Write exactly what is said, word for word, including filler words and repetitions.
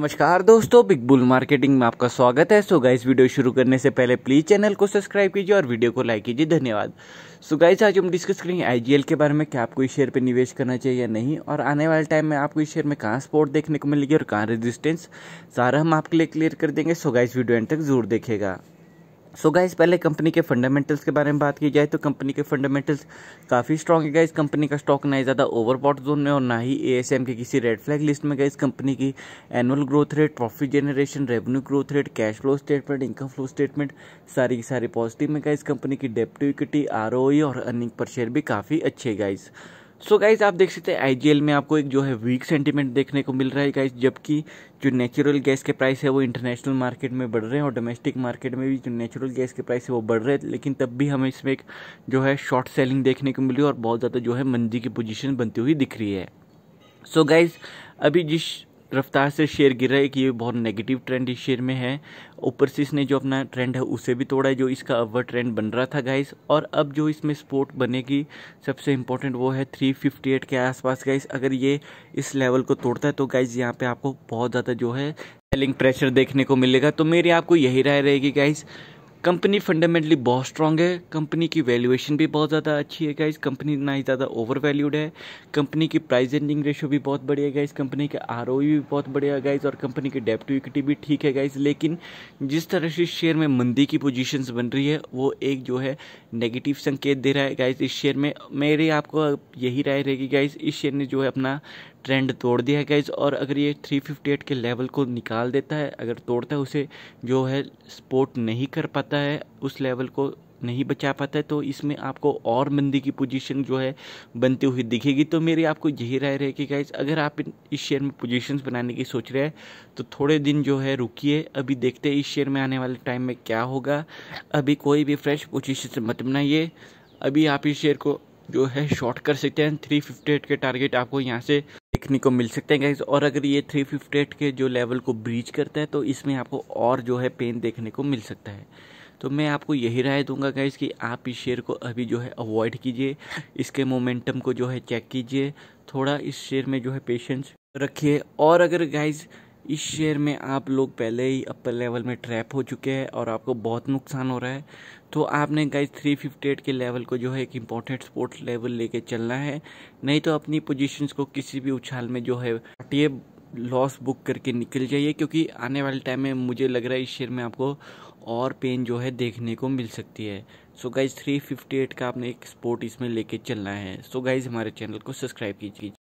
नमस्कार दोस्तों, big bull marketing में आपका स्वागत है। सो गाइस, वीडियो शुरू करने से पहले प्लीज चैनल को सब्सक्राइब कीजिए और वीडियो को लाइक कीजिए। धन्यवाद। सो गाइस, आज हम डिस्कस करेंगे आईजीएल के बारे में कि आपको इस शेयर पे निवेश करना चाहिए या नहीं, और आने वाले टाइम में आपको इस शेयर में कहाँ सपोर्ट देखने को मिलेगी और कहाँ रेजिस्टेंस, सारा हम आपके लिए क्लियर कर देंगे। सो गाइस, वीडियो एंड तक जरूर देखेगा। सो so गाइस, पहले कंपनी के फंडामेंटल्स के बारे में बात की जाए तो कंपनी के फंडामेंटल्स काफ़ी स्ट्रॉन्ग है गाइस। कंपनी का स्टॉक ना ही ज़्यादा ओवरबॉट जोन में और ना ही एएसएम के किसी रेड फ्लैग लिस्ट में। गाइस, कंपनी की annual growth rate, profit generation, revenue growth rate, cash flow statement, income flow statement सारी की सारी पॉजिटिव में। गाइस, कंपनी की डेब्ट टू इक्विटी, आरओई और अर्निंग पर शेयर भी काफ़ी अच्छे है गाइस। सो गाइस, आप देख सकते हैं आईजीएल में आपको एक जो है वीक सेंटीमेंट देखने को मिल रहा है गाइस, जबकि जो नेचुरल गैस के प्राइस है वो इंटरनेशनल मार्केट में बढ़ रहे हैं और डोमेस्टिक मार्केट में भी जो नेचुरल गैस के प्राइस है वो बढ़ रहे हैं, लेकिन तब भी हमें इसमें एक जो है शॉर्ट सेलिंग देखने को मिली और बहुत ज़्यादा जो है मंदी की पोजीशन बनती हुई दिख रही है। सो गाइस, अभी जिस रफ्तार से शेयर गिर रहा है कि ये बहुत नेगेटिव ट्रेंड इस शेयर में है। ऊपर से इसने जो अपना ट्रेंड है उसे भी तोड़ा है, जो इसका अपवर्ड ट्रेंड बन रहा था गाइस। और अब जो इसमें सपोर्ट बनेगी सबसे इम्पोर्टेंट वो है थ्री फिफ्टी एट के आसपास गाइस। अगर ये इस लेवल को तोड़ता है तो गाइस यहाँ पे आपको बहुत ज़्यादा जो है सेलिंग प्रेशर देखने को मिलेगा। तो मेरी आपको यही राय रहेगी गाइस, कंपनी फंडामेंटली बहुत स्ट्रांग है, कंपनी की वैल्यूएशन भी बहुत ज़्यादा अच्छी है गाइस, कंपनी ना ही ज़्यादा ओवर वैल्यूड है, कंपनी की प्राइस एंडिंग रेशियो भी बहुत बढ़िया है गाइस, कंपनी के आरओई भी बहुत बढ़िया है गाइस, और कंपनी की डेब्ट टू इक्विटी भी ठीक है गाइस। लेकिन जिस तरह से शेयर में मंदी की पोजीशंस बन रही है वो एक जो है नेगेटिव संकेत दे रहा है गाइस इस शेयर में। मेरी आपको यही राय रहेगी गाइस, इस शेयर ने जो है अपना ट्रेंड तोड़ दिया है गाइस, और अगर ये थ्री फिफ्टी एट के लेवल को निकाल देता है, अगर तोड़ता है उसे जो है सपोर्ट नहीं कर पाता है, उस लेवल को नहीं बचा पाता है, तो इसमें आपको और मंदी की पोजीशन जो है बनती हुई दिखेगी। तो मेरी आपको यही राय रहेगी गाइस, अगर आप इस शेयर में पोजीशंस बनाने की सोच रहे हैं तो थोड़े दिन जो है रुकिए, अभी देखते हैं इस शेयर में आने वाले टाइम में क्या होगा। अभी कोई भी फ्रेश पोजीशन मत बनाइए, अभी आप इस शेयर को जो है शॉर्ट कर सकते हैं। थ्री फिफ्टी एट के टारगेट आपको यहाँ से देखने को मिल सकते हैं गाइस, और अगर ये थ्री फिफ्टी एट के जो लेवल को ब्रीच करता है तो इसमें आपको और जो है पेन देखने को मिल सकता है। तो मैं आपको यही राय दूंगा गाइस कि आप इस शेयर को अभी जो है अवॉइड कीजिए, इसके मोमेंटम को जो है चेक कीजिए, थोड़ा इस शेयर में जो है पेशेंस रखिए। और अगर गाइस इस शेयर में आप लोग पहले ही अपर लेवल में ट्रैप हो चुके हैं और आपको बहुत नुकसान हो रहा है, तो आपने गाइस थ्री फिफ्टी एट के लेवल को जो है एक इम्पोर्टेंट सपोर्ट लेवल लेके चलना है, नहीं तो अपनी पोजीशंस को किसी भी उछाल में जो है ये लॉस बुक करके निकल जाइए, क्योंकि आने वाले टाइम में मुझे लग रहा है इस शेयर में आपको और पेन जो है देखने को मिल सकती है। So guys, three fifty eight का आपने एक सपोर्ट इसमें लेके चलना है। सो गाइस, हमारे चैनल को सब्सक्राइब कीजिए।